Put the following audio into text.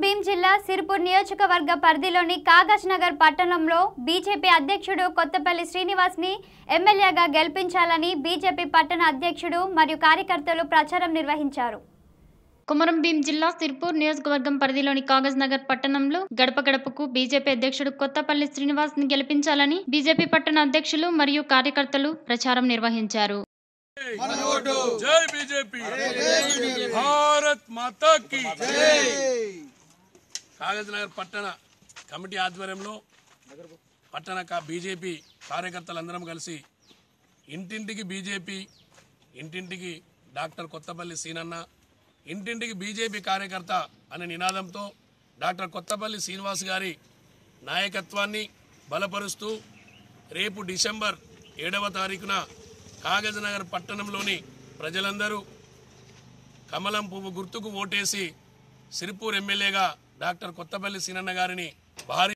భీం జిల్లా సిర్పూర్ నియోజకవర్గ పరిధిలోని కాగజ్ నగర్ పట్టణంలో బీజేపీ అధ్యక్షుడు కొత్తపల్లి శ్రీనివాస్ ని ఎమ్మెల్యేగా గెలిపించాలని బీజేపీ పట్టణ అధ్యక్షుడు మరియు కార్యకర్తలు ప్రచారం నిర్వహించారు. కొమరం భీం జిల్లా సిర్పూర్ నియోజకవర్గం పరిధిలోని కాగజ్ నగర్ పట్టణంలో గడప గడపకు బీజేపీ అధ్యక్షుడు కొత్తపల్లి శ్రీనివాస్ ని గెలిపించాలని బీజేపీ పట్టణ అధ్యక్షులు మరియు కార్యకర్తలు ప్రచారం నిర్వహించారు. జై బీజేపీ, భారత్ మాతా కీ జై. కాగజ్ నగర్ పట్టణ కమిటీ ఆధ్వర్యంలో పట్టణ బీజేపీ కార్యకర్తలందరం కలిసి ఇంటింటికి బీజేపీ, ఇంటింటికి డాక్టర్ కొత్తపల్లి సీనన్న, ఇంటింటికి బీజేపీ కార్యకర్త అనే నినాదంతో డాక్టర్ కొత్తపల్లి శ్రీనివాస్ గారి నాయకత్వాన్ని బలపరుస్తూ రేపు డిసెంబర్ 7వ తారీఖున కాగజ్ నగర్ పట్టణంలోని ప్రజలందరూ కమలం పువ్వు గుర్తుకు ఓటేసి సిర్పూర్ ఎమ్మెల్యేగా డాక్టర్ కొత్తపల్లి సీనన్న గారిని భారీ